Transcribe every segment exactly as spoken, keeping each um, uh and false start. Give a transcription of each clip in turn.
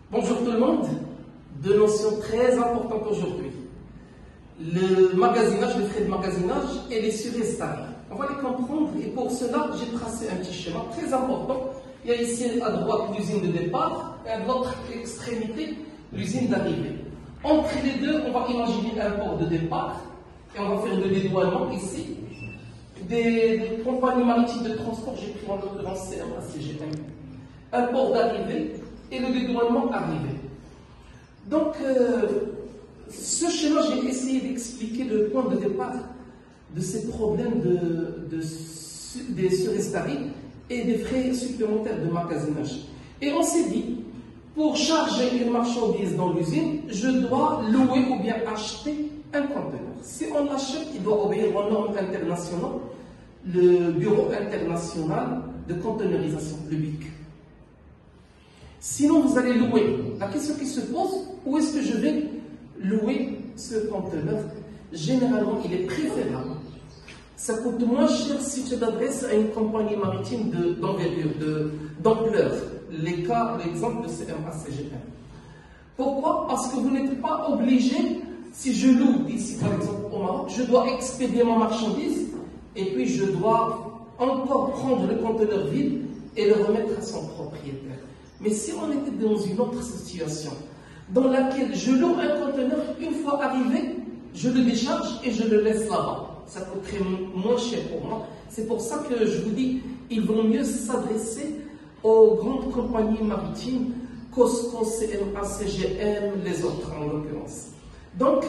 Bonjour tout le monde, deux notions très importantes aujourd'hui. Le magasinage, les frais de magasinage et les surestaries. On va les comprendre et pour cela, j'ai tracé un petit schéma très important. Il y a ici à droite l'usine de départ et à l'autre extrémité l'usine d'arrivée. Entre les deux, on va imaginer un port de départ et on va faire le dédouanement ici. Des, des compagnies maritimes de transport, j'ai pris en l'occurrence C M A C G M. Un port d'arrivée et le dédouanement arrivé. Donc, euh, ce schéma, j'ai essayé d'expliquer le point de départ de ces problèmes de, de, des surestaries et des frais supplémentaires de magasinage. Et on s'est dit, pour charger une marchandise dans l'usine, je dois louer ou bien acheter un conteneur. Si on l'achète, il doit obéir aux normes internationales, le Bureau international de conteneurisation, le B I C. Sinon, vous allez louer. La question qui se pose, où est-ce que je vais louer ce conteneur? Généralement, il est préférable. Ça coûte moins cher si tu t'adresses à une compagnie maritime d'envergure, d'ampleur. Les cas, l'exemple de C M A C G M. Pourquoi? Parce que vous n'êtes pas obligé, si je loue ici par exemple au Maroc, je dois expédier ma marchandise et puis je dois encore prendre le conteneur vide et le remettre à son propriétaire. Mais si on était dans une autre situation, dans laquelle je loue un conteneur, une fois arrivé, je le décharge et je le laisse là-bas. Ça coûterait moins cher pour moi. C'est pour ça que je vous dis, il vaut mieux s'adresser aux grandes compagnies maritimes, COSCO, C M A, C G M, les autres en l'occurrence. Donc,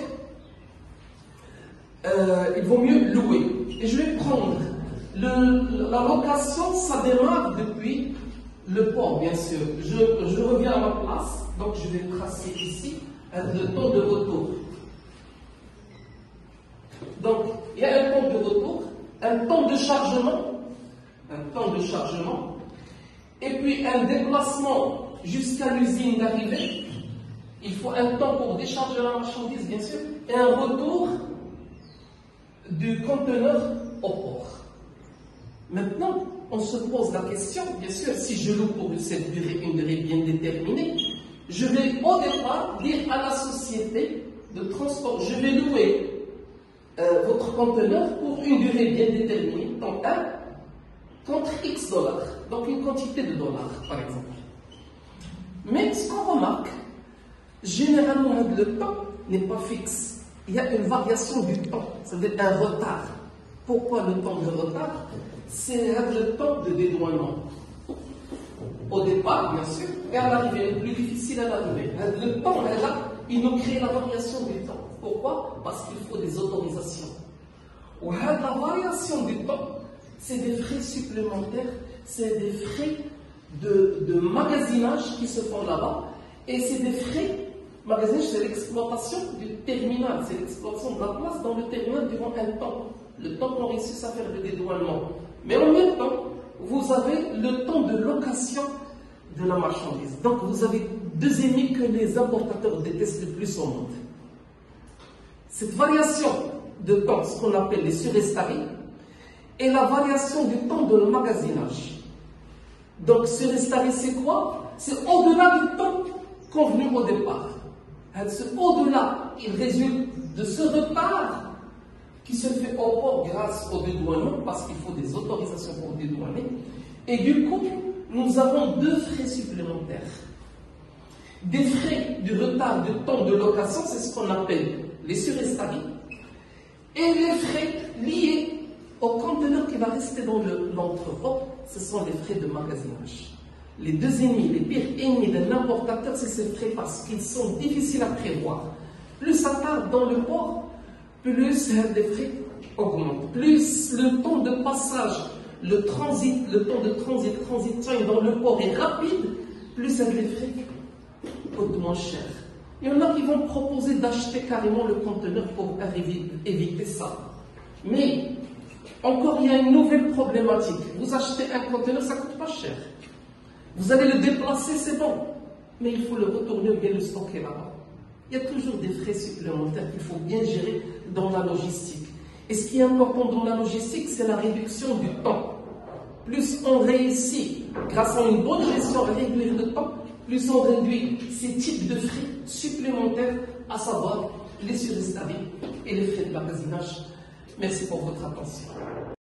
euh, il vaut mieux louer. Et je vais prendre, le, la location, ça démarre depuis le port, bien sûr. Je, je reviens à ma place, donc je vais tracer ici le temps de retour. Donc, il y a un temps de retour, un temps de chargement, un temps de chargement, et puis un déplacement jusqu'à l'usine d'arrivée. Il faut un temps pour décharger la marchandise, bien sûr, et un retour du conteneur au port. Maintenant, on se pose la question, bien sûr, si je loue pour cette durée, une durée bien déterminée, je vais au départ dire à la société de transport, je vais louer euh, votre conteneur pour une durée bien déterminée, donc un contre X dollars, donc une quantité de dollars, par exemple. Mais ce qu'on remarque, généralement, le temps n'est pas fixe. Il y a une variation du temps, ça veut dire un retard. Pourquoi le temps de retard? C'est le temps de dédouanement. Au départ, bien sûr, et à l'arrivée, le plus difficile à l'arrivée. Le temps est là, il nous crée la variation du temps. Pourquoi? Parce qu'il faut des autorisations. Ou la variation du temps, c'est des frais supplémentaires, c'est des frais de, de magasinage qui se font là-bas, et c'est des frais, magasinage, c'est l'exploitation du terminal, c'est l'exploitation de la place dans le terminal durant un temps, le temps qu'on réussit à faire le dédouanement. Mais en même temps, vous avez le temps de location de la marchandise. Donc vous avez deux ennemis que les importateurs détestent le plus au monde. Cette variation de temps, ce qu'on appelle les surestaries, et la variation du temps de magasinage. Donc surestarie, c'est quoi? C'est au-delà du temps convenu au départ. Au-delà, il résulte de ce retard qui se fait au port grâce au dédouanement, parce qu'il faut des autorisations pour dédouaner. Et du coup, nous avons deux frais supplémentaires. Des frais du retard de temps de location, c'est ce qu'on appelle les surestaries, et les frais liés au conteneur qui va rester dans l'entrepôt, ce sont les frais de magasinage. Les deux ennemis, les pires ennemis d'un importateur, c'est ces frais parce qu'ils sont difficiles à prévoir. Plus ça tarde dans le port, plus les frais augmentent. Plus le temps de passage, le transit, le temps de transit, transit time dans le port est rapide, plus les frais coûtent moins cher. Il y en a qui vont proposer d'acheter carrément le conteneur pour éviter ça. Mais, encore, il y a une nouvelle problématique. Vous achetez un conteneur, ça ne coûte pas cher. Vous allez le déplacer, c'est bon. Mais il faut le retourner ou bien le stocker là-bas. Il y a toujours des frais supplémentaires qu'il faut bien gérer dans la logistique. Et ce qui est important dans la logistique, c'est la réduction du temps. Plus on réussit, grâce à une bonne gestion, à réduire le temps, plus on réduit ces types de frais supplémentaires, à savoir les surestaries et les frais de magasinage. Merci pour votre attention.